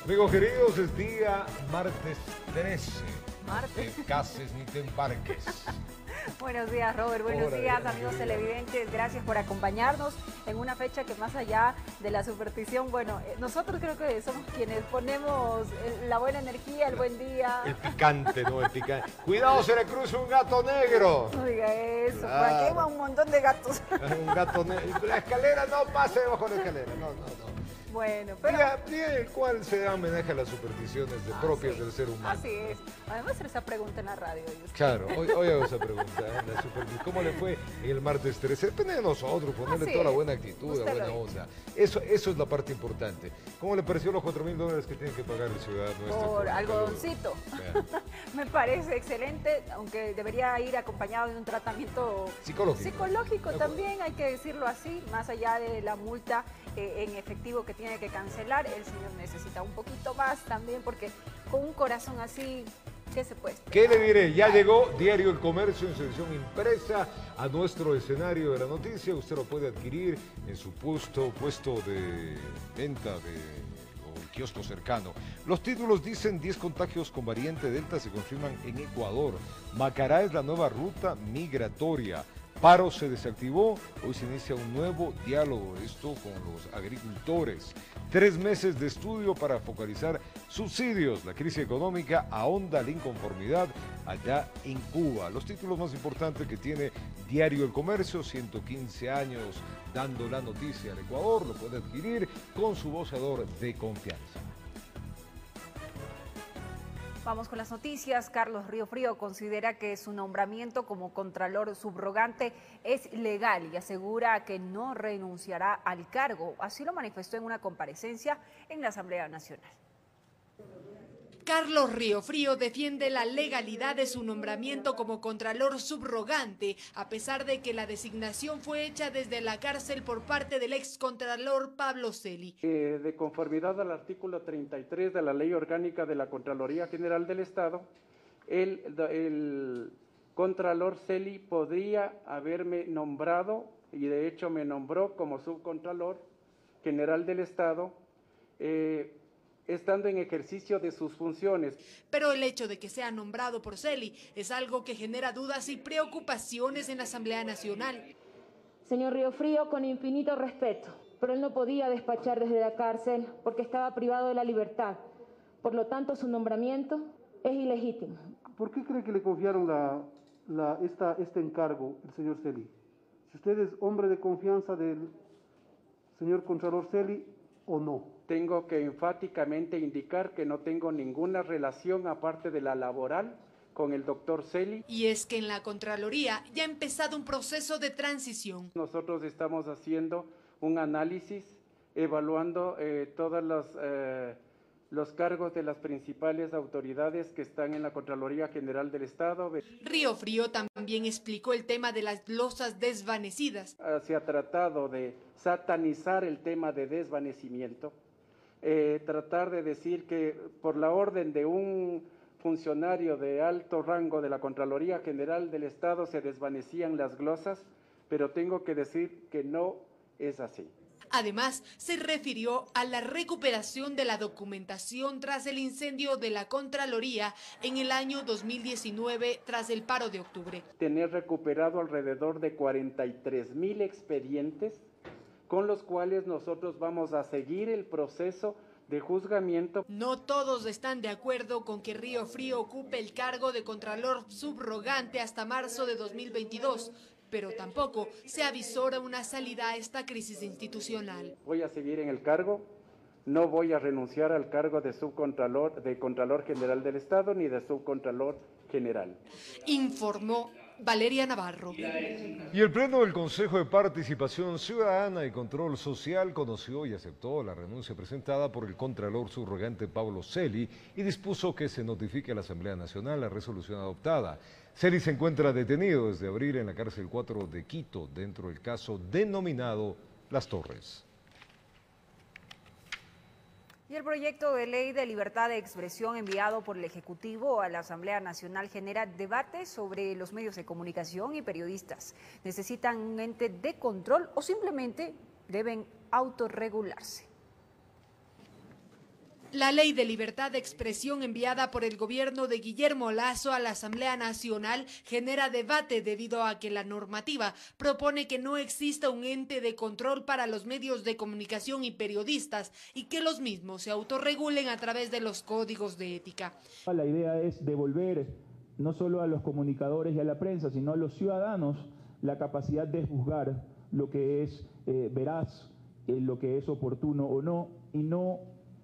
Amigos queridos, es día martes 13. Martes. No te cases ni te embarques. Buenos días, Robert. Buenos días, amigos televidentes. Gracias por acompañarnos en una fecha que, más allá de la superstición, bueno, nosotros creo que somos quienes ponemos la buena energía, el buen día. El picante, ¿no? El picante. Cuidado, se le cruza un gato negro. No diga eso, Claro. por aquí va un montón de gatos. Un gato negro. La escalera, no pase debajo de la escalera. No. Bueno, pero... Día el cual se da homenaje a las supersticiones propias del ser humano. Así es. Además, hacer esa pregunta en la radio. Claro, hoy hago esa pregunta. La superstición. ¿Cómo le fue el martes 13? Depende de nosotros, ponerle Así toda la es. buena actitud, la Usted buena lo onda. Eso es la parte importante. ¿Cómo le pareció los $4.000 que tiene que pagar el ciudadano este Por el algodoncito. Claro. Me parece excelente, aunque debería ir acompañado de un tratamiento Psicológico. También, hay que decirlo así, más allá de la multa en efectivo que tiene que cancelar, el señor necesita un poquito más también, porque con un corazón así, ¿qué se puede esperar? ¿Qué le diré? Ya llegó Diario El Comercio en su edición impresa a nuestro escenario de la noticia. Usted lo puede adquirir en su puesto de venta o kiosco cercano. Los títulos dicen: 10 contagios con variante Delta se confirman en Ecuador. Macará es la nueva ruta migratoria. Paro se desactivó, hoy se inicia un nuevo diálogo, esto con los agricultores. 3 meses de estudio para focalizar subsidios. La crisis económica ahonda la inconformidad allá en Cuba. Los títulos más importantes que tiene Diario El Comercio: 115 años dando la noticia al Ecuador, lo puede adquirir con su voceador de confianza. Vamos con las noticias. Carlos Riofrío considera que su nombramiento como contralor subrogante es legal y asegura que no renunciará al cargo. Así lo manifestó en una comparecencia en la Asamblea Nacional. Carlos Riofrío defiende la legalidad de su nombramiento como contralor subrogante, a pesar de que la designación fue hecha desde la cárcel por parte del excontralor Pablo Celi. De conformidad al artículo 33 de la Ley Orgánica de la Contraloría General del Estado, el contralor Celi podría haberme nombrado, y de hecho me nombró como subcontralor general del Estado, estando en ejercicio de sus funciones. Pero el hecho de que sea nombrado por Celi es algo que genera dudas y preocupaciones en la Asamblea Nacional. Señor Riofrío, con infinito respeto, pero él no podía despachar desde la cárcel porque estaba privado de la libertad. Por lo tanto, su nombramiento es ilegítimo. ¿Por qué cree que le confiaron este encargo el señor Celi? Si usted es hombre de confianza del señor Contralor Celi o no. Tengo que enfáticamente indicar que no tengo ninguna relación aparte de la laboral con el doctor Celi. Y es que en la Contraloría ya ha empezado un proceso de transición. Nosotros estamos haciendo un análisis, evaluando todos los cargos de las principales autoridades que están en la Contraloría General del Estado. Riofrío también explicó el tema de las losas desvanecidas. Se ha tratado de satanizar el tema de desvanecimiento, tratar de decir que por la orden de un funcionario de alto rango de la Contraloría General del Estado se desvanecían las glosas, pero tengo que decir que no es así. Además, se refirió a la recuperación de la documentación tras el incendio de la Contraloría en el año 2019 tras el paro de octubre. Tener recuperado alrededor de 43.000 expedientes con los cuales nosotros vamos a seguir el proceso de juzgamiento. No todos están de acuerdo con que Riofrío ocupe el cargo de contralor subrogante hasta marzo de 2022. Pero tampoco se avisora una salida a esta crisis institucional. Voy a seguir en el cargo, no voy a renunciar al cargo de Contralor General del Estado ni de Subcontralor General. Informó Valeria Navarro. Y el Pleno del Consejo de Participación Ciudadana y Control Social conoció y aceptó la renuncia presentada por el Contralor subrogante Pablo Celi y dispuso que se notifique a la Asamblea Nacional la resolución adoptada. Celi se encuentra detenido desde abril en la cárcel 4 de Quito dentro del caso denominado Las Torres. Y el proyecto de ley de libertad de expresión enviado por el Ejecutivo a la Asamblea Nacional genera debate sobre los medios de comunicación y periodistas. ¿Necesitan un ente de control o simplemente deben autorregularse? La ley de libertad de expresión enviada por el gobierno de Guillermo Lasso a la Asamblea Nacional genera debate debido a que la normativa propone que no exista un ente de control para los medios de comunicación y periodistas y que los mismos se autorregulen a través de los códigos de ética. La idea es devolver no solo a los comunicadores y a la prensa, sino a los ciudadanos la capacidad de juzgar lo que es veraz, lo que es oportuno o no, y no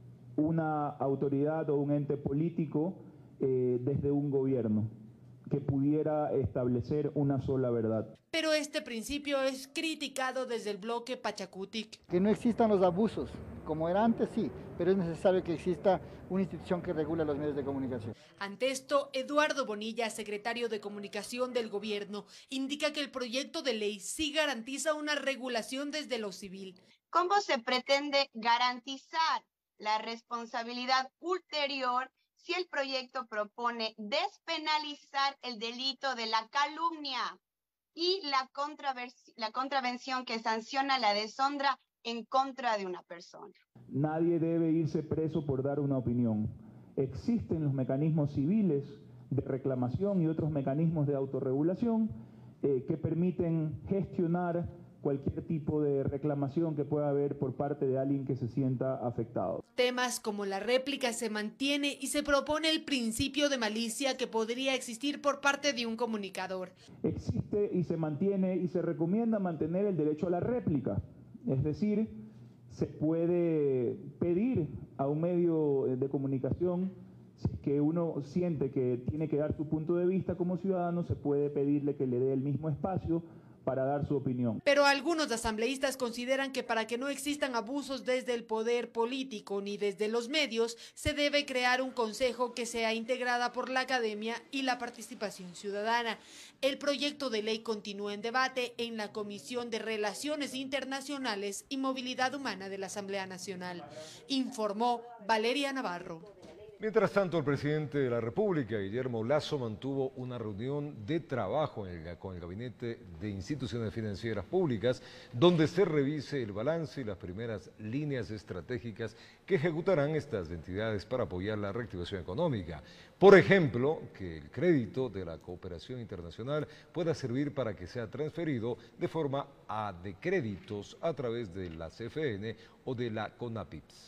una autoridad o un ente político desde un gobierno que pudiera establecer una sola verdad. Pero este principio es criticado desde el bloque Pachacutic. Que no existan los abusos, como era antes sí, pero es necesario que exista una institución que regule los medios de comunicación. Ante esto, Eduardo Bonilla, secretario de Comunicación del gobierno, indica que el proyecto de ley sí garantiza una regulación desde lo civil. ¿Cómo se pretende garantizar la responsabilidad ulterior si el proyecto propone despenalizar el delito de la calumnia y la contravención que sanciona la deshonra en contra de una persona? Nadie debe irse preso por dar una opinión. Existen los mecanismos civiles de reclamación y otros mecanismos de autorregulación que permiten gestionar cualquier tipo de reclamación que pueda haber por parte de alguien que se sienta afectado. Temas como la réplica se mantiene y se propone el principio de malicia que podría existir por parte de un comunicador. Existe y se mantiene y se recomienda mantener el derecho a la réplica, es decir, se puede pedir a un medio de comunicación que uno siente que tiene que dar su punto de vista como ciudadano, se puede pedirle que le dé el mismo espacio para dar su opinión. Pero algunos asambleístas consideran que para que no existan abusos desde el poder político ni desde los medios, se debe crear un consejo que sea integrada por la academia y la participación ciudadana. El proyecto de ley continúa en debate en la Comisión de Relaciones Internacionales y Movilidad Humana de la Asamblea Nacional, informó Valeria Navarro. Mientras tanto, el presidente de la República, Guillermo Lasso, mantuvo una reunión de trabajo con el Gabinete de Instituciones Financieras Públicas, donde se revise el balance y las primeras líneas estratégicas que ejecutarán estas entidades para apoyar la reactivación económica. Por ejemplo, que el crédito de la cooperación internacional pueda servir para que sea transferido de forma de créditos a través de la CFN o de la CONAPIPS.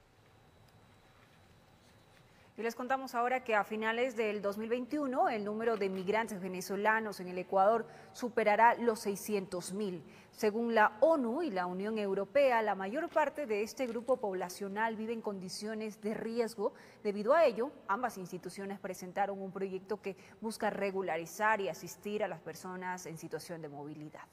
Y les contamos ahora que a finales del 2021 el número de migrantes venezolanos en el Ecuador superará los 600.000. Según la ONU y la Unión Europea, la mayor parte de este grupo poblacional vive en condiciones de riesgo. Debido a ello, ambas instituciones presentaron un proyecto que busca regularizar y asistir a las personas en situación de movilidad.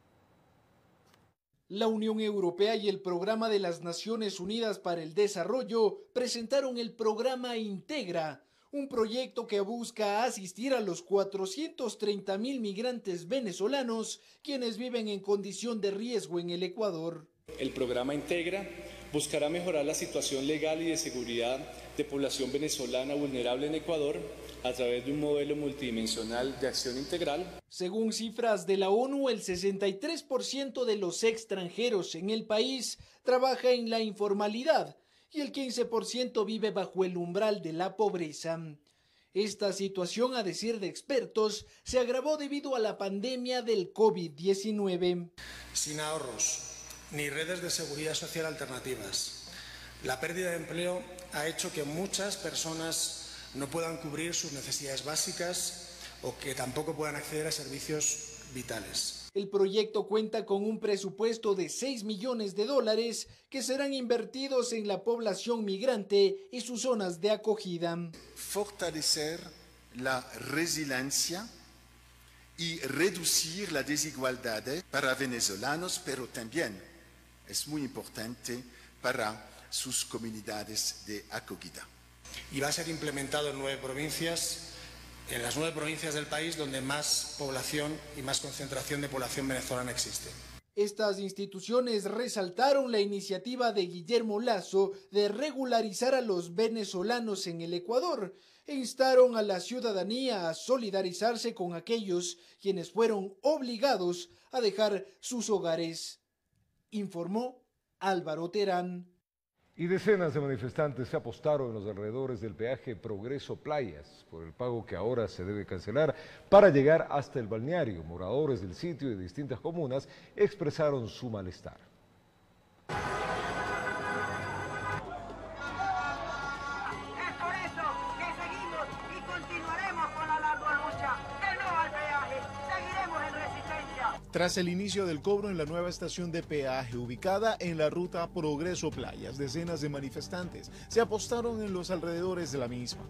La Unión Europea y el Programa de las Naciones Unidas para el Desarrollo presentaron el programa Integra, un proyecto que busca asistir a los 430.000 migrantes venezolanos quienes viven en condición de riesgo en el Ecuador. El programa Integra buscará mejorar la situación legal y de seguridad de población venezolana vulnerable en Ecuador a través de un modelo multidimensional de acción integral. Según cifras de la ONU, el 63% de los extranjeros en el país trabaja en la informalidad y el 15% vive bajo el umbral de la pobreza. Esta situación, a decir de expertos, se agravó debido a la pandemia del COVID-19. Sin ahorros ni redes de seguridad social alternativas, la pérdida de empleo ha hecho que muchas personas no puedan cubrir sus necesidades básicas o que tampoco puedan acceder a servicios vitales. El proyecto cuenta con un presupuesto de $6 millones que serán invertidos en la población migrante y sus zonas de acogida. Fortalecer la resiliencia y reducir la desigualdad para venezolanos, pero también es muy importante para sus comunidades de acogida. Y va a ser implementado en 9 provincias, en las 9 provincias del país donde más población y más concentración de población venezolana existe. Estas instituciones resaltaron la iniciativa de Guillermo Lasso de regularizar a los venezolanos en el Ecuador e instaron a la ciudadanía a solidarizarse con aquellos quienes fueron obligados a dejar sus hogares, informó Álvaro Terán. Y decenas de manifestantes se apostaron en los alrededores del peaje Progreso Playas por el pago que ahora se debe cancelar para llegar hasta el balneario. Moradores del sitio y de distintas comunas expresaron su malestar. Tras el inicio del cobro en la nueva estación de peaje ubicada en la ruta Progreso Playas, decenas de manifestantes se apostaron en los alrededores de la misma.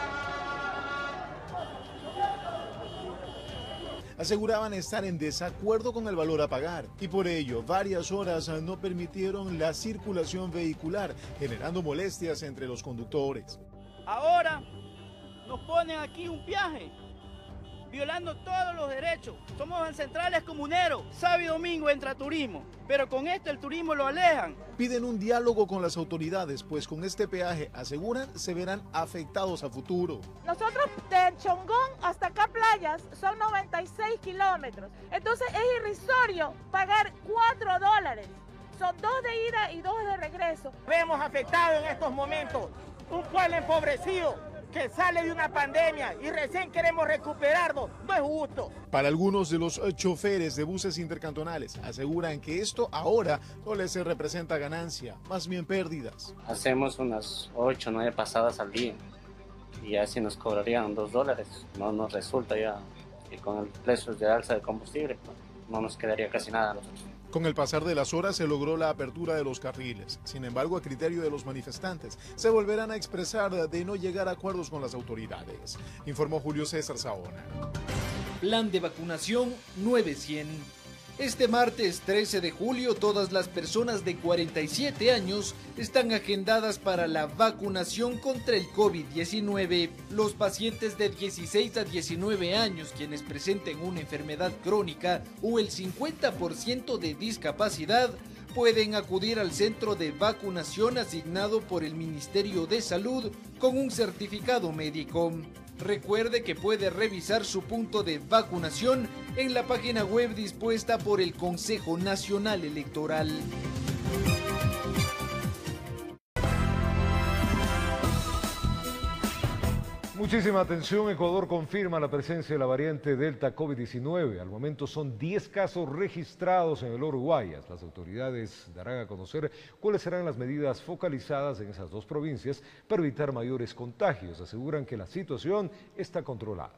Aseguraban estar en desacuerdo con el valor a pagar y por ello varias horas no permitieron la circulación vehicular, generando molestias entre los conductores. Ahora nos ponen aquí un peaje, violando todos los derechos. Somos ancestrales comuneros, sábado y domingo entra turismo, pero con esto el turismo lo alejan. Piden un diálogo con las autoridades, pues con este peaje, aseguran, se verán afectados a futuro. Nosotros de Chongón hasta acá Playas son 96 kilómetros, entonces es irrisorio pagar $4. Son 2 de ida y 2 de regreso. Vemos afectados en estos momentos un pueblo empobrecido que sale de una pandemia y recién queremos recuperarlo, no es justo. Para algunos de los choferes de buses intercantonales aseguran que esto ahora no les representa ganancia, más bien pérdidas. Hacemos unas 8 o 9 pasadas al día y así nos cobrarían $2, no nos resulta ya, y con el precio de alza de combustible no nos quedaría casi nada a nosotros. Con el pasar de las horas se logró la apertura de los carriles. Sin embargo, a criterio de los manifestantes, se volverán a expresar de no llegar a acuerdos con las autoridades, informó Julio César Saona. Plan de vacunación 900. Este martes 13 de julio, todas las personas de 47 años están agendadas para la vacunación contra el COVID-19. Los pacientes de 16 a 19 años, quienes presenten una enfermedad crónica o el 50% de discapacidad, pueden acudir al centro de vacunación asignado por el Ministerio de Salud con un certificado médico. Recuerde que puede revisar su punto de vacunación en la página web dispuesta por el Consejo Nacional Electoral. Muchísima atención, Ecuador confirma la presencia de la variante Delta COVID-19. Al momento son 10 casos registrados en el Oro Guayas. Las autoridades darán a conocer cuáles serán las medidas focalizadas en esas dos provincias para evitar mayores contagios. Aseguran que la situación está controlada.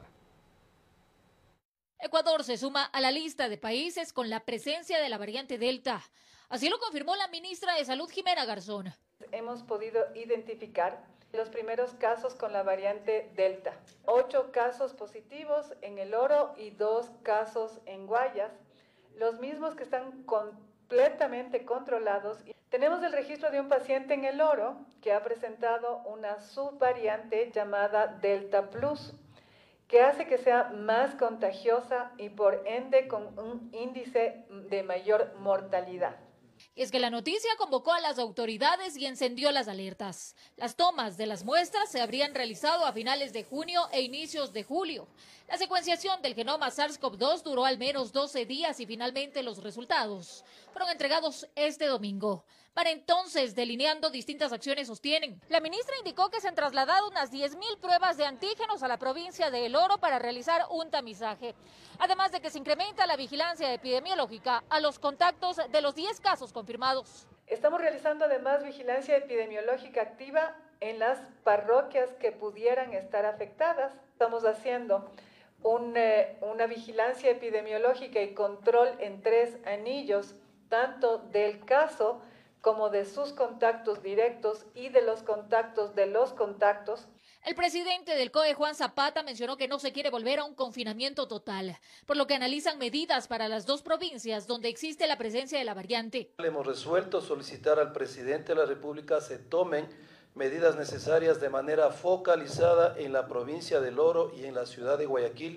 Ecuador se suma a la lista de países con la presencia de la variante Delta. Así lo confirmó la ministra de Salud, Jimena Garzón. Hemos podido identificar los primeros casos con la variante Delta. 8 casos positivos en el Oro y 2 casos en Guayas, los mismos que están completamente controlados. Tenemos el registro de un paciente en el Oro que ha presentado una subvariante llamada Delta Plus, que hace que sea más contagiosa y por ende con un índice de mayor mortalidad. Y es que la noticia convocó a las autoridades y encendió las alertas. Las tomas de las muestras se habrían realizado a finales de junio e inicios de julio. La secuenciación del genoma SARS-CoV-2 duró al menos 12 días y finalmente los resultados fueron entregados este domingo. Para entonces, delineando distintas acciones, sostienen. La ministra indicó que se han trasladado unas 10.000 pruebas de antígenos a la provincia de El Oro para realizar un tamizaje. Además de que se incrementa la vigilancia epidemiológica a los contactos de los 10 casos confirmados. Estamos realizando además vigilancia epidemiológica activa en las parroquias que pudieran estar afectadas. Estamos haciendo una vigilancia epidemiológica y control en 3 anillos, tanto del caso como de sus contactos directos y de los contactos de los contactos. El presidente del COE, Juan Zapata, mencionó que no se quiere volver a un confinamiento total, por lo que analizan medidas para las dos provincias donde existe la presencia de la variante. Hemos resuelto solicitar al presidente de la República se tomen medidas necesarias de manera focalizada en la provincia del Oro y en la ciudad de Guayaquil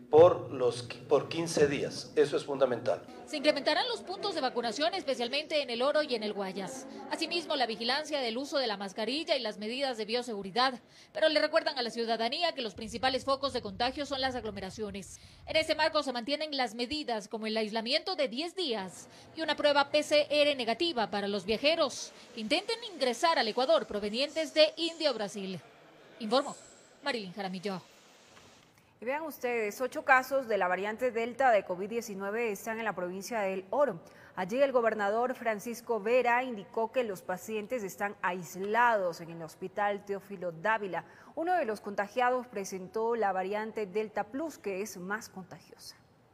por 15 días. Eso es fundamental. Se incrementarán los puntos de vacunación, especialmente en El Oro y en el Guayas. Asimismo, la vigilancia del uso de la mascarilla y las medidas de bioseguridad. Pero le recuerdan a la ciudadanía que los principales focos de contagio son las aglomeraciones. En ese marco se mantienen las medidas como el aislamiento de 10 días y una prueba PCR negativa para los viajeros que intenten ingresar al Ecuador provenientes de India o Brasil. Informó Marilyn Jaramillo. Y vean ustedes, 8 casos de la variante Delta de COVID-19 están en la provincia de El Oro. Allí el gobernador Francisco Vera indicó que los pacientes están aislados en el hospital Teófilo Dávila. Uno de los contagiados presentó la variante Delta Plus, que es más contagiosa.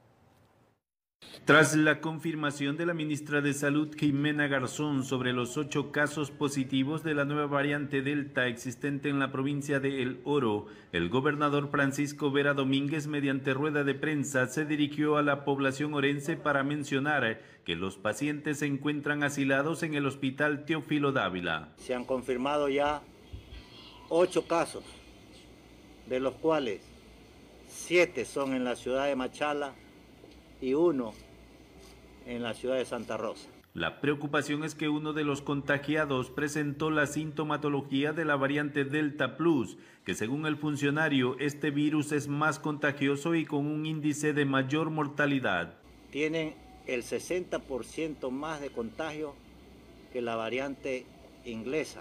Tras la confirmación de la ministra de Salud, Jimena Garzón, sobre los 8 casos positivos de la nueva variante Delta existente en la provincia de El Oro, el gobernador Francisco Vera Domínguez, mediante rueda de prensa, se dirigió a la población orense para mencionar que los pacientes se encuentran asilados en el hospital Teófilo Dávila. Se han confirmado ya 8 casos, de los cuales 7 son en la ciudad de Machala y 1 en la ciudad de Santa Rosa. La preocupación es que uno de los contagiados presentó la sintomatología de la variante Delta Plus, que según el funcionario, este virus es más contagioso y con un índice de mayor mortalidad. Tienen el 60% más de contagio que la variante inglesa.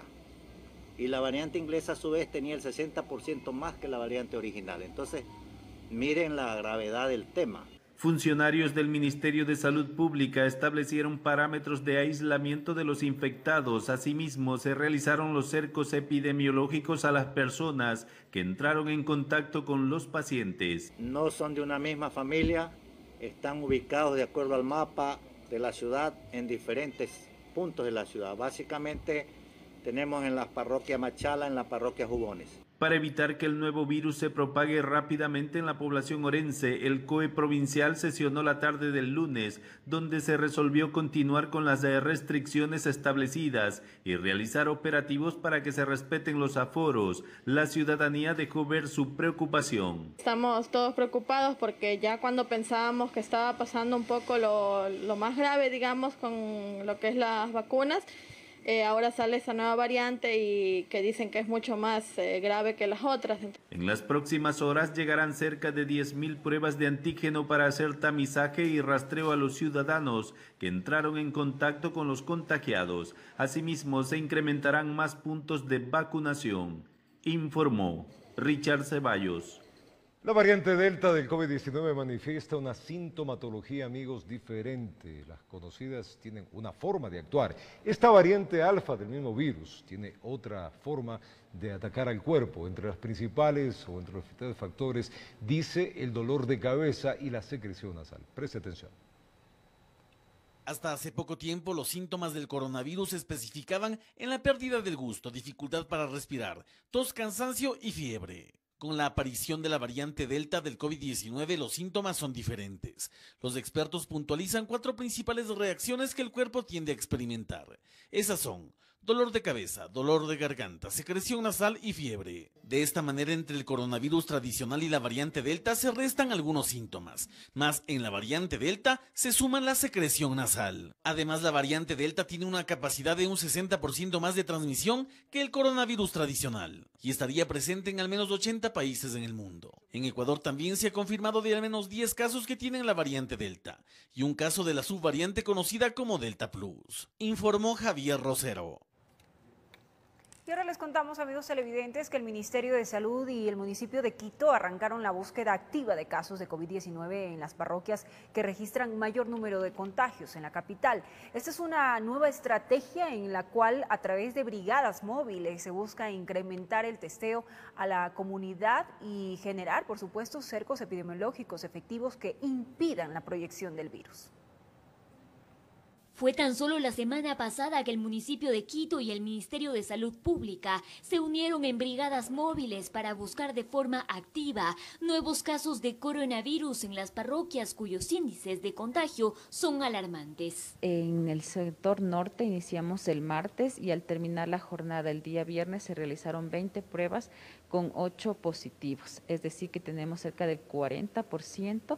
Y la variante inglesa a su vez tenía el 60% más que la variante original. Entonces, miren la gravedad del tema. Funcionarios del Ministerio de Salud Pública establecieron parámetros de aislamiento de los infectados. Asimismo, se realizaron los cercos epidemiológicos a las personas que entraron en contacto con los pacientes. No son de una misma familia, están ubicados de acuerdo al mapa de la ciudad en diferentes puntos de la ciudad. Básicamente tenemos en la parroquia Machala, en la parroquia Jugones. Para evitar que el nuevo virus se propague rápidamente en la población orense, el COE provincial sesionó la tarde del lunes, donde se resolvió continuar con las restricciones establecidas y realizar operativos para que se respeten los aforos. La ciudadanía dejó ver su preocupación. Estamos todos preocupados porque ya cuando pensábamos que estaba pasando un poco lo más grave, digamos, con lo que es las vacunas, ahora sale esa nueva variante y que dicen que es mucho más grave que las otras. En las próximas horas llegarán cerca de 10.000 pruebas de antígeno para hacer tamizaje y rastreo a los ciudadanos que entraron en contacto con los contagiados. Asimismo, se incrementarán más puntos de vacunación, informó Richard Ceballos. La variante Delta del COVID-19 manifiesta una sintomatología, amigos, diferente. Las conocidas tienen una forma de actuar. Esta variante alfa del mismo virus tiene otra forma de atacar al cuerpo. Entre las principales o entre los principales factores dice el dolor de cabeza y la secreción nasal. Preste atención. Hasta hace poco tiempo, los síntomas del coronavirus se especificaban en la pérdida del gusto, dificultad para respirar, tos, cansancio y fiebre. Con la aparición de la variante Delta del COVID-19, los síntomas son diferentes. Los expertos puntualizan 4 principales reacciones que el cuerpo tiende a experimentar. Esas son dolor de cabeza, dolor de garganta, secreción nasal y fiebre. De esta manera, entre el coronavirus tradicional y la variante Delta se restan algunos síntomas, más en la variante Delta se suma la secreción nasal. Además, la variante Delta tiene una capacidad de un 60% más de transmisión que el coronavirus tradicional y estaría presente en al menos 80 países en el mundo. En Ecuador también se ha confirmado de al menos 10 casos que tienen la variante Delta y un caso de la subvariante conocida como Delta Plus, informó Javier Rosero. Y ahora les contamos, amigos televidentes, que el Ministerio de Salud y el municipio de Quito arrancaron la búsqueda activa de casos de COVID-19 en las parroquias que registran mayor número de contagios en la capital. Esta es una nueva estrategia en la cual, a través de brigadas móviles, se busca incrementar el testeo a la comunidad y generar, por supuesto, cercos epidemiológicos efectivos que impidan la proyección del virus. Fue tan solo la semana pasada que el municipio de Quito y el Ministerio de Salud Pública se unieron en brigadas móviles para buscar de forma activa nuevos casos de coronavirus en las parroquias cuyos índices de contagio son alarmantes. En el sector norte iniciamos el martes y al terminar la jornada el día viernes se realizaron 20 pruebas con 8 positivos, es decir que tenemos cerca del 40%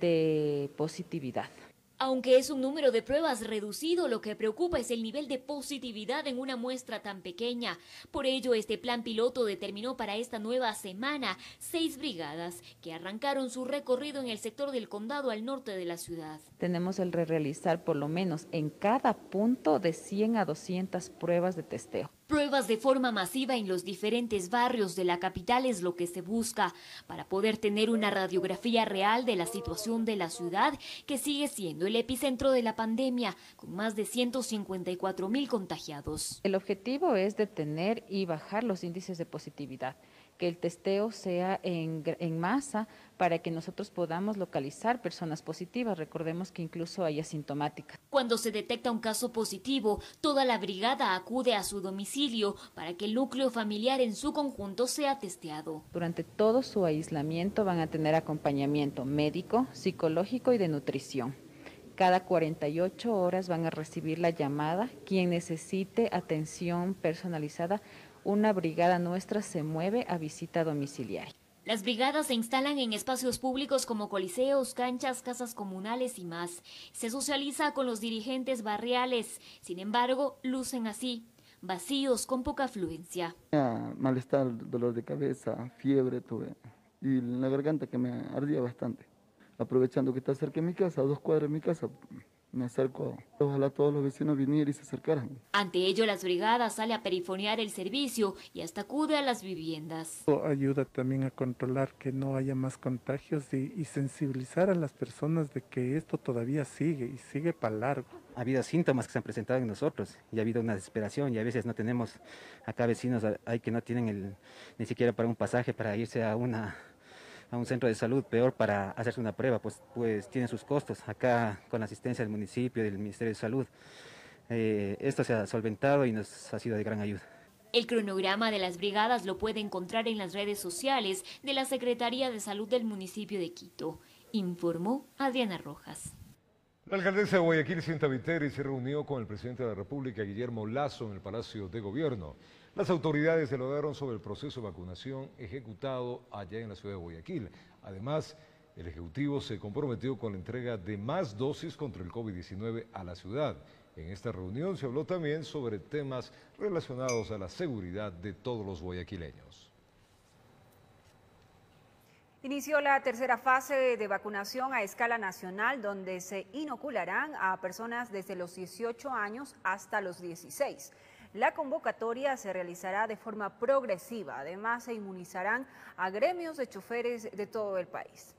de positividad. Aunque es un número de pruebas reducido, lo que preocupa es el nivel de positividad en una muestra tan pequeña. Por ello, este plan piloto determinó para esta nueva semana 6 brigadas que arrancaron su recorrido en el sector del condado al norte de la ciudad. Tenemos el realizar por lo menos en cada punto de 100 a 200 pruebas de testeo. Pruebas de forma masiva en los diferentes barrios de la capital es lo que se busca para poder tener una radiografía real de la situación de la ciudad, que sigue siendo el epicentro de la pandemia, con más de 154,000 contagiados. El objetivo es detener y bajar los índices de positividad, que el testeo sea en masa para que nosotros podamos localizar personas positivas. Recordemos que incluso hay asintomáticas. Cuando se detecta un caso positivo, toda la brigada acude a su domicilio para que el núcleo familiar en su conjunto sea testeado. Durante todo su aislamiento van a tener acompañamiento médico, psicológico y de nutrición. Cada 48 horas van a recibir la llamada. Quien necesite atención personalizada, una brigada nuestra se mueve a visita domiciliaria. Las brigadas se instalan en espacios públicos como coliseos, canchas, casas comunales y más. Se socializa con los dirigentes barriales. Sin embargo, lucen así, vacíos con poca afluencia. Malestar, dolor de cabeza, fiebre tuve y la garganta que me ardía bastante. Aprovechando que está cerca de mi casa, a 2 cuadras de mi casa, me acerco. Ojalá todos los vecinos vinieran y se acercaran. Ante ello, las brigadas salen a perifonear el servicio y hasta acude a las viviendas. Ayuda también a controlar que no haya más contagios y sensibilizar a las personas de que esto todavía sigue y sigue para largo. Ha habido síntomas que se han presentado en nosotros y ha habido una desesperación y a veces no tenemos, acá vecinos hay que no tienen ni siquiera para un pasaje para irse a un centro de salud, peor para hacerse una prueba, pues tiene sus costos. Acá con la asistencia del municipio, del Ministerio de Salud, esto se ha solventado y nos ha sido de gran ayuda. El cronograma de las brigadas lo puede encontrar en las redes sociales de la Secretaría de Salud del municipio de Quito, informó Adriana Rojas. La alcaldesa de Guayaquil, Cinta Viteri, se reunió con el presidente de la República, Guillermo Lasso, en el Palacio de Gobierno. Las autoridades dialogaron sobre el proceso de vacunación ejecutado allá en la ciudad de Guayaquil. Además, el Ejecutivo se comprometió con la entrega de más dosis contra el COVID-19 a la ciudad. En esta reunión se habló también sobre temas relacionados a la seguridad de todos los guayaquileños. Inició la tercera fase de vacunación a escala nacional, donde se inocularán a personas desde los 18 años hasta los 16. La convocatoria se realizará de forma progresiva. Además, se inmunizarán a gremios de choferes de todo el país.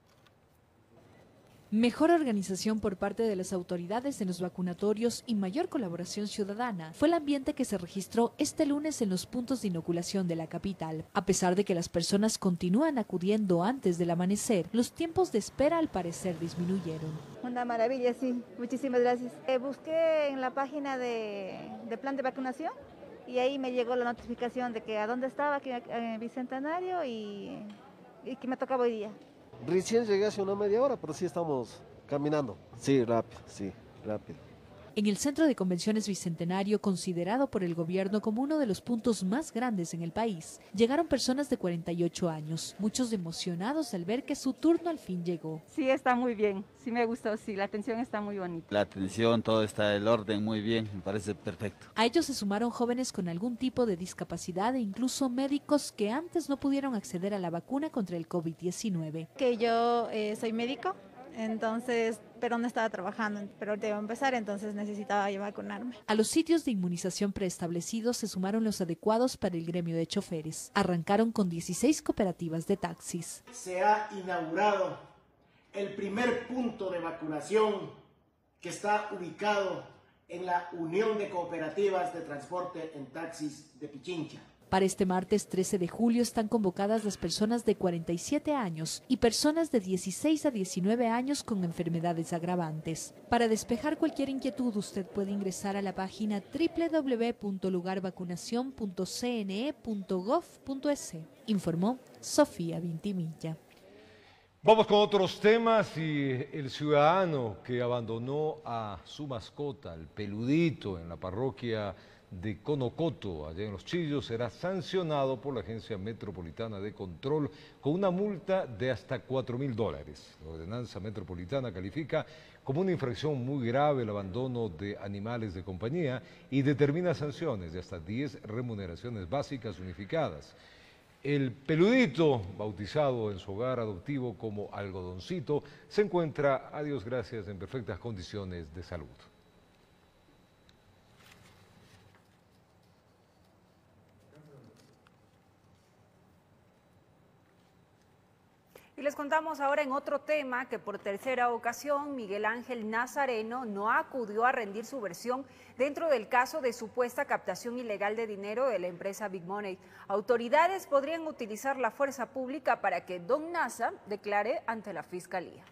Mejor organización por parte de las autoridades en los vacunatorios y mayor colaboración ciudadana fue el ambiente que se registró este lunes en los puntos de inoculación de la capital. A pesar de que las personas continúan acudiendo antes del amanecer, los tiempos de espera al parecer disminuyeron. Una maravilla, sí. Muchísimas gracias. Busqué en la página de plan de vacunación y ahí me llegó la notificación de que a dónde estaba, aquí en Bicentenario y que me tocaba hoy día. Recién llegué hace una media hora, pero sí estamos caminando. Sí, rápido. En el Centro de Convenciones Bicentenario, considerado por el gobierno como uno de los puntos más grandes en el país, llegaron personas de 48 años, muchos emocionados al ver que su turno al fin llegó. Sí, está muy bien, sí me gustó, sí, la atención está muy bonita. La atención, todo está, el orden muy bien, me parece perfecto. A ellos se sumaron jóvenes con algún tipo de discapacidad e incluso médicos que antes no pudieron acceder a la vacuna contra el COVID-19. Que yo soy médico. Entonces, pero no estaba trabajando, pero ahorita iba a empezar, entonces necesitaba yo vacunarme. A los sitios de inmunización preestablecidos se sumaron los adecuados para el gremio de choferes. Arrancaron con 16 cooperativas de taxis. Se ha inaugurado el primer punto de vacunación que está ubicado en la Unión de Cooperativas de Transporte en Taxis de Pichincha. Para este martes 13 de julio están convocadas las personas de 47 años y personas de 16 a 19 años con enfermedades agravantes. Para despejar cualquier inquietud, usted puede ingresar a la página www.lugarvacunacion.cne.gov.es. Informó Sofía Vintimilla. Vamos con otros temas y el ciudadano que abandonó a su mascota, el peludito, en la parroquia de Conocoto, allá en Los Chillos, será sancionado por la Agencia Metropolitana de Control con una multa de hasta $4.000. La ordenanza metropolitana califica como una infracción muy grave el abandono de animales de compañía y determina sanciones de hasta 10 remuneraciones básicas unificadas. El peludito, bautizado en su hogar adoptivo como Algodoncito, se encuentra, a Dios gracias, en perfectas condiciones de salud. Y les contamos ahora en otro tema que por tercera ocasión Miguel Ángel Nazareno no acudió a rendir su versión dentro del caso de supuesta captación ilegal de dinero de la empresa Big Money. Autoridades podrían utilizar la fuerza pública para que don Nasa declare ante la Fiscalía.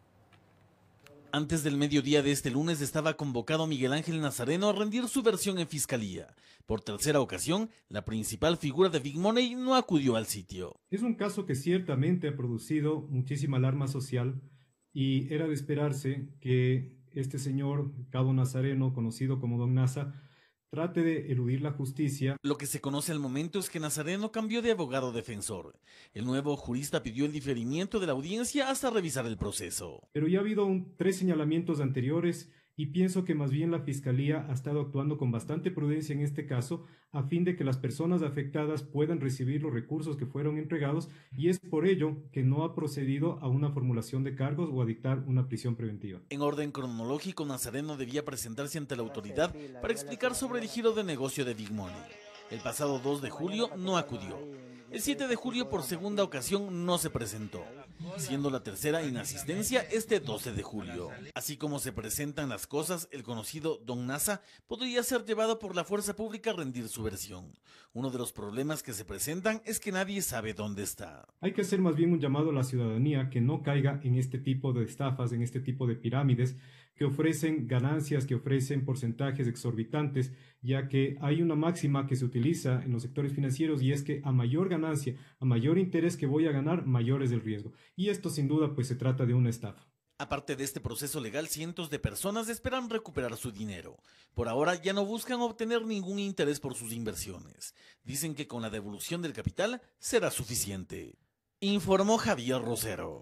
Antes del mediodía de este lunes estaba convocado Miguel Ángel Nazareno a rendir su versión en Fiscalía. Por tercera ocasión, la principal figura de Big Money no acudió al sitio. Es un caso que ciertamente ha producido muchísima alarma social y era de esperarse que este señor, Cabo Nazareno, conocido como Don Nasa, trate de eludir la justicia. Lo que se conoce al momento es que Nazareno cambió de abogado defensor. El nuevo jurista pidió el diferimiento de la audiencia hasta revisar el proceso. Pero ya ha habido 3 señalamientos anteriores y pienso que más bien la Fiscalía ha estado actuando con bastante prudencia en este caso a fin de que las personas afectadas puedan recibir los recursos que fueron entregados y es por ello que no ha procedido a una formulación de cargos o a dictar una prisión preventiva. En orden cronológico, Nazareno debía presentarse ante la autoridad para explicar sobre el giro de negocio de Big Money. El pasado 2 de julio no acudió. El 7 de julio por segunda ocasión no se presentó, siendo la tercera inasistencia este 12 de julio. Así como se presentan las cosas, el conocido Don Nasa podría ser llevado por la fuerza pública a rendir su versión. Uno de los problemas que se presentan es que nadie sabe dónde está. Hay que hacer más bien un llamado a la ciudadanía que no caiga en este tipo de estafas, en este tipo de pirámides que ofrecen ganancias, que ofrecen porcentajes exorbitantes, ya que hay una máxima que se utiliza en los sectores financieros y es que a mayor ganancia, a mayor interés que voy a ganar, mayor es el riesgo. Y esto sin duda pues se trata de una estafa. Aparte de este proceso legal, cientos de personas esperan recuperar su dinero. Por ahora ya no buscan obtener ningún interés por sus inversiones. Dicen que con la devolución del capital será suficiente. Informó Javier Rosero.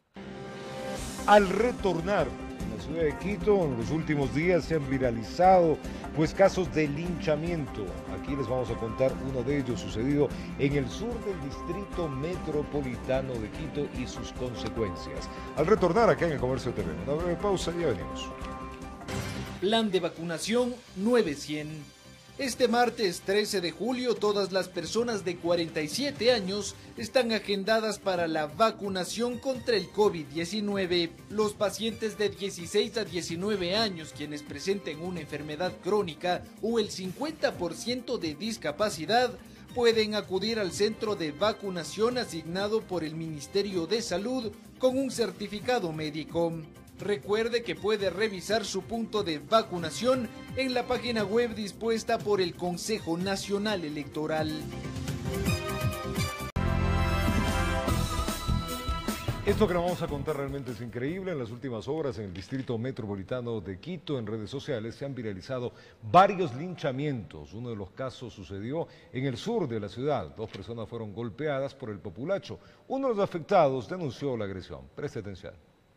Al retornar en la ciudad de Quito, en los últimos días se han viralizado casos de linchamiento. Aquí les vamos a contar uno de ellos sucedido en el sur del distrito metropolitano de Quito y sus consecuencias. Al retornar acá en el Comercio TV, una breve pausa y ya venimos. Plan de vacunación 900. Este martes 13 de julio todas las personas de 47 años están agendadas para la vacunación contra el COVID-19. Los pacientes de 16 a 19 años quienes presenten una enfermedad crónica o el 50% de discapacidad pueden acudir al centro de vacunación asignado por el Ministerio de Salud con un certificado médico. Recuerde que puede revisar su punto de vacunación en la página web dispuesta por el Consejo Nacional Electoral. Esto que nos vamos a contar realmente es increíble. En las últimas horas en el distrito metropolitano de Quito, en redes sociales, se han viralizado varios linchamientos. Uno de los casos sucedió en el sur de la ciudad. 2 personas fueron golpeadas por el populacho. Uno de los afectados denunció la agresión. Preste atención.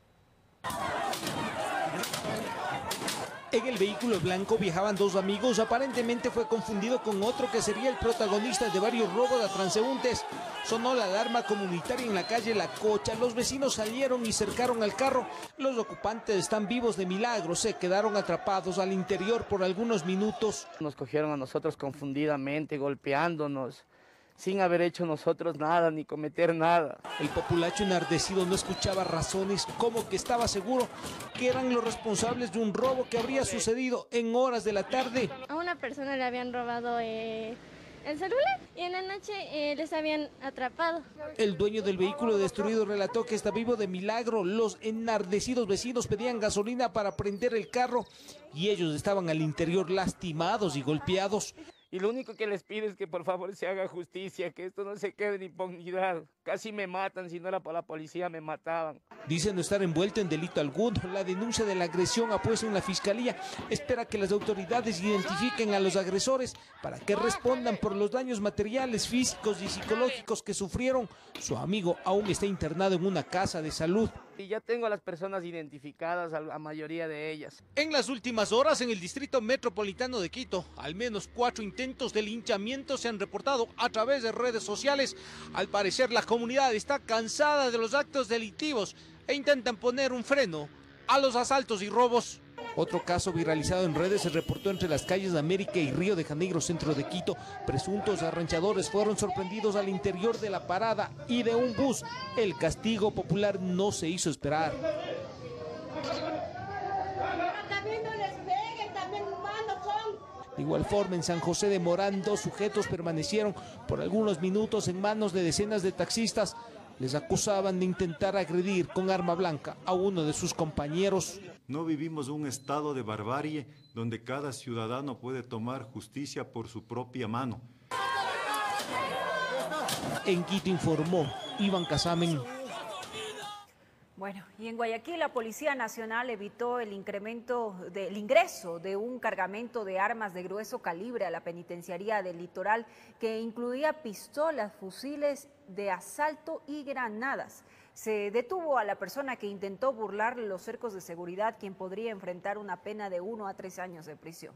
En el vehículo blanco viajaban 2 amigos, aparentemente fue confundido con otro que sería el protagonista de varios robos a transeúntes. Sonó la alarma comunitaria en la calle La Cocha, los vecinos salieron y cercaron al carro. Los ocupantes están vivos de milagro, se quedaron atrapados al interior por algunos minutos. Nos cogieron a nosotros confundidamente, golpeándonos, sin haber hecho nosotros nada, ni cometer nada. El populacho enardecido no escuchaba razones, como que estaba seguro que eran los responsables de un robo que habría sucedido en horas de la tarde. A una persona le habían robado el celular y en la noche les habían atrapado. El dueño del vehículo destruido relató que está vivo de milagro. Los enardecidos vecinos pedían gasolina para prender el carro y ellos estaban al interior lastimados y golpeados. Y lo único que les pido es que por favor se haga justicia, que esto no se quede en impunidad. Casi me matan, si no era por la policía me mataban. Dice no estar envuelto en delito alguno. La denuncia de la agresión ha puesto en la fiscalía. Espera que las autoridades identifiquen a los agresores para que respondan por los daños materiales, físicos y psicológicos que sufrieron. Su amigo aún está internado en una casa de salud. Y ya tengo a las personas identificadas, a la mayoría de ellas. En las últimas horas, en el distrito metropolitano de Quito, al menos 4 intentos de linchamiento se han reportado a través de redes sociales. Al parecer, la comunidad está cansada de los actos delictivos e intentan poner un freno a los asaltos y robos. Otro caso viralizado en redes se reportó entre las calles de América y Río de Janeiro, centro de Quito. Presuntos arranchadores fueron sorprendidos al interior de la parada y de un bus. El castigo popular no se hizo esperar. De igual forma, en San José de Morán, 2 sujetos permanecieron por algunos minutos en manos de decenas de taxistas. Les acusaban de intentar agredir con arma blanca a uno de sus compañeros. No vivimos un estado de barbarie donde cada ciudadano puede tomar justicia por su propia mano. En Quito informó Iván Casamen. Bueno, y en Guayaquil la Policía Nacional evitó el ingreso de un cargamento de armas de grueso calibre a la penitenciaría del Litoral que incluía pistolas, fusiles de asalto y granadas. Se detuvo a la persona que intentó burlar los cercos de seguridad, quien podría enfrentar una pena de 1 a 3 años de prisión.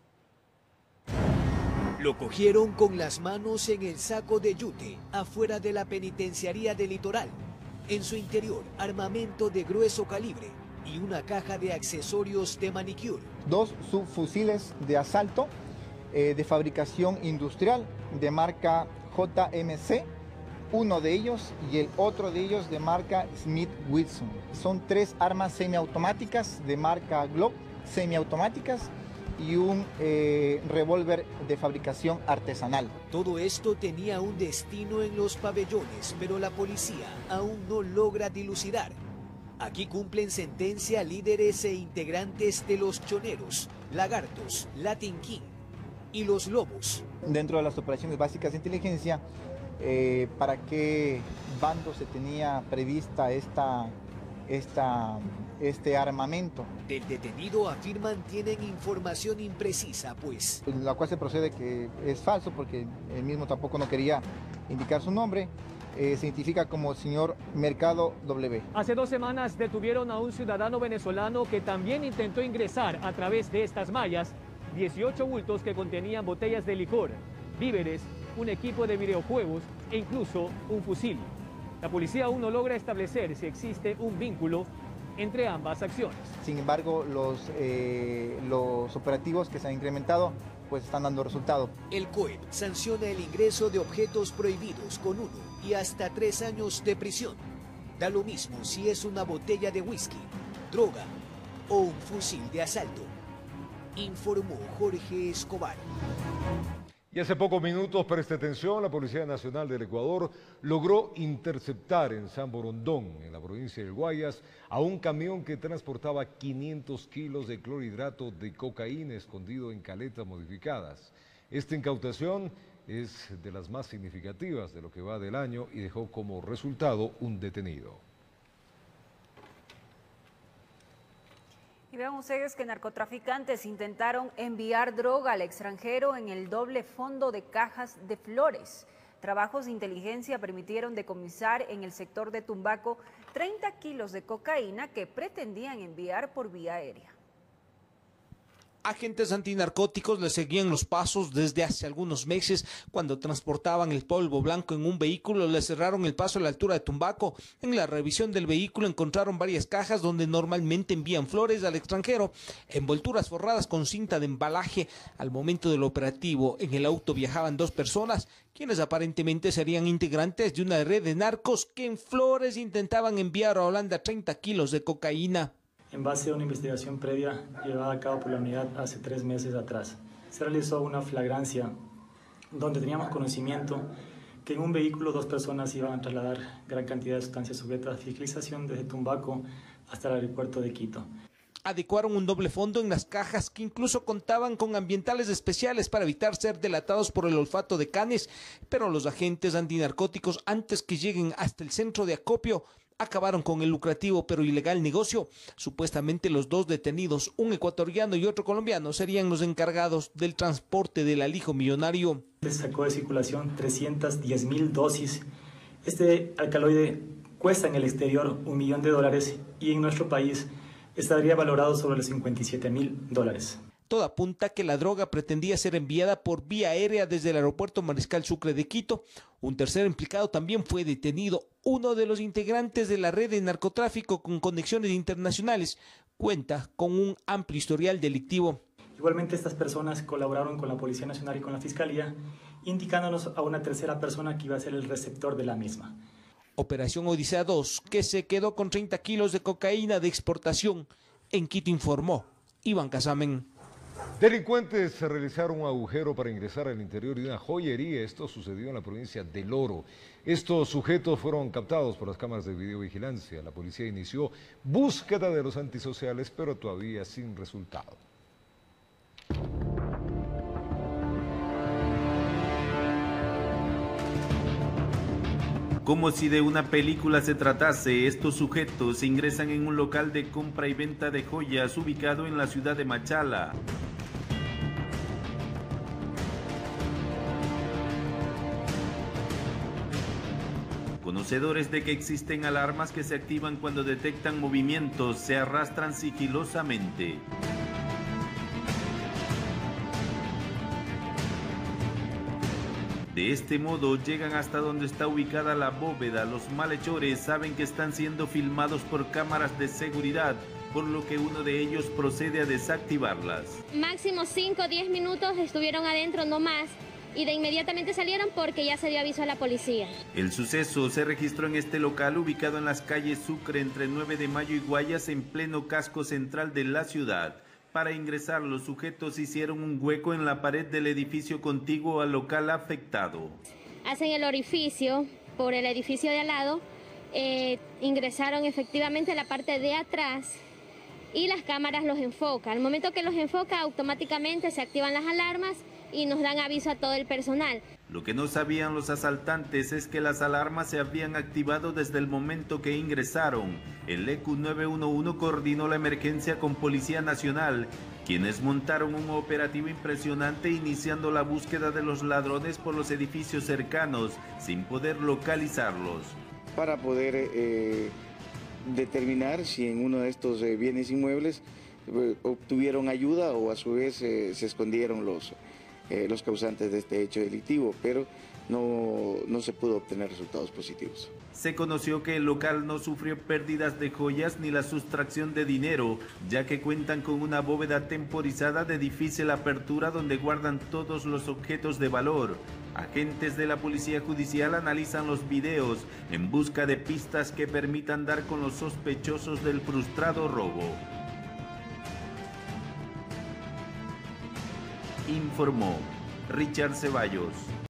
Lo cogieron con las manos en el saco de yute, afuera de la penitenciaría del Litoral. En su interior, armamento de grueso calibre y una caja de accesorios de manicure. 2 subfusiles de asalto de fabricación industrial de marca JMC, uno de ellos y el otro de ellos de marca Smith Wesson. Son 3 armas semiautomáticas de marca Glock, semiautomáticas, y un revólver de fabricación artesanal. Todo esto tenía un destino en los pabellones, pero la policía aún no logra dilucidar. Aquí cumplen sentencia líderes e integrantes de los Choneros, Lagartos, Latin King y los Lobos. Dentro de las operaciones básicas de inteligencia, ¿para qué bando se tenía prevista este armamento? Del detenido afirman tienen información imprecisa, pues. La cual se procede que es falso porque él mismo tampoco no quería indicar su nombre. Se identifica como señor Mercado W. Hace 2 semanas detuvieron a un ciudadano venezolano que también intentó ingresar a través de estas mallas 18 bultos que contenían botellas de licor, víveres, un equipo de videojuegos e incluso un fusil. La policía aún no logra establecer si existe un vínculo entre ambas acciones. Sin embargo, los operativos que se han incrementado pues están dando resultado. El COEP sanciona el ingreso de objetos prohibidos con 1 y hasta 3 años de prisión. Da lo mismo si es una botella de whisky, droga o un fusil de asalto. Informó Jorge Escobar. Y hace pocos minutos, preste atención, la Policía Nacional del Ecuador logró interceptar en San Borondón, en la provincia del Guayas, a un camión que transportaba 500 kilos de clorhidrato de cocaína escondido en caletas modificadas. Esta incautación es de las más significativas de lo que va del año y dejó como resultado un detenido. Y vean ustedes que narcotraficantes intentaron enviar droga al extranjero en el doble fondo de cajas de flores. Trabajos de inteligencia permitieron decomisar en el sector de Tumbaco 30 kilos de cocaína que pretendían enviar por vía aérea. Agentes antinarcóticos le seguían los pasos desde hace algunos meses. Cuando transportaban el polvo blanco en un vehículo, le cerraron el paso a la altura de Tumbaco. En la revisión del vehículo encontraron varias cajas donde normalmente envían flores al extranjero, envolturas forradas con cinta de embalaje. Al momento del operativo, en el auto viajaban 2 personas, quienes aparentemente serían integrantes de una red de narcos que en flores intentaban enviar a Holanda 30 kilos de cocaína. En base a una investigación previa llevada a cabo por la unidad hace 3 meses atrás, se realizó una flagrancia donde teníamos conocimiento que en un vehículo 2 personas iban a trasladar gran cantidad de sustancias sujetas a fiscalización desde Tumbaco hasta el aeropuerto de Quito. Adecuaron un doble fondo en las cajas que incluso contaban con ambientales especiales para evitar ser delatados por el olfato de canes, pero los agentes antinarcóticos, antes que lleguen hasta el centro de acopio, acabaron con el lucrativo pero ilegal negocio. Supuestamente los 2 detenidos, un ecuatoriano y otro colombiano, serían los encargados del transporte del alijo millonario. Se sacó de circulación 310.000 dosis. Este alcaloide cuesta en el exterior $1 millón y en nuestro país estaría valorado sobre los $57.000. Todo apunta que la droga pretendía ser enviada por vía aérea desde el aeropuerto Mariscal Sucre de Quito. Un tercer implicado también fue detenido. Uno de los integrantes de la red de narcotráfico con conexiones internacionales cuenta con un amplio historial delictivo. Igualmente estas personas colaboraron con la Policía Nacional y con la Fiscalía, indicándonos a una tercera persona que iba a ser el receptor de la misma. Operación Odisea 2, que se quedó con 30 kilos de cocaína de exportación. En Quito informó Iván Casamen. Delincuentes realizaron un agujero para ingresar al interior de una joyería. Esto sucedió en la provincia del Oro. Estos sujetos fueron captados por las cámaras de videovigilancia. La policía inició búsqueda de los antisociales, pero todavía sin resultado. Como si de una película se tratase, estos sujetos ingresan en un local de compra y venta de joyas ubicado en la ciudad de Machala. Conocedores de que existen alarmas que se activan cuando detectan movimientos, se arrastran sigilosamente. De este modo llegan hasta donde está ubicada la bóveda. Los malhechores saben que están siendo filmados por cámaras de seguridad, por lo que uno de ellos procede a desactivarlas. Máximo 5 o 10 minutos estuvieron adentro, no más, y de inmediatamente salieron porque ya se dio aviso a la policía. El suceso se registró en este local ubicado en las calles Sucre entre 9 de Mayo y Guayas, en pleno casco central de la ciudad. Para ingresar, los sujetos hicieron un hueco en la pared del edificio contiguo al local afectado. Hacen el orificio por el edificio de al lado, ingresaron efectivamente a la parte de atrás y las cámaras los enfocan. Al momento que los enfoca, automáticamente se activan las alarmas y nos dan aviso a todo el personal. Lo que no sabían los asaltantes es que las alarmas se habían activado desde el momento que ingresaron. El EQ 911 coordinó la emergencia con Policía Nacional, quienes montaron un operativo impresionante iniciando la búsqueda de los ladrones por los edificios cercanos, sin poder localizarlos. Para poder determinar si en uno de estos bienes inmuebles obtuvieron ayuda o a su vez se escondieron los causantes de este hecho delictivo, pero no se pudo obtener resultados positivos. Se conoció que el local no sufrió pérdidas de joyas ni la sustracción de dinero, ya que cuentan con una bóveda temporizada de difícil apertura donde guardan todos los objetos de valor. Agentes de la Policía Judicial analizan los videos en busca de pistas que permitan dar con los sospechosos del frustrado robo. Informó Richard Ceballos.